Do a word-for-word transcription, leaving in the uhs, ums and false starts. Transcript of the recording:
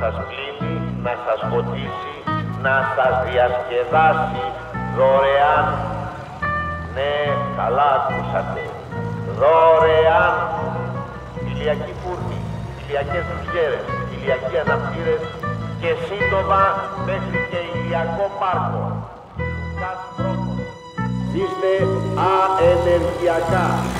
σας πλύνει, να σας φωτίσει, να σας διασκεδάσει δωρεάν. Ναι, καλά ακούσατε. Δωρεάν. Ηλιακοί φούρνοι, ηλιακές φουσκέρες, ηλιακοί αναπτήρες και σύντομα μέχρι και ηλιακό πάρκο. Ζήστε αενεργειακά.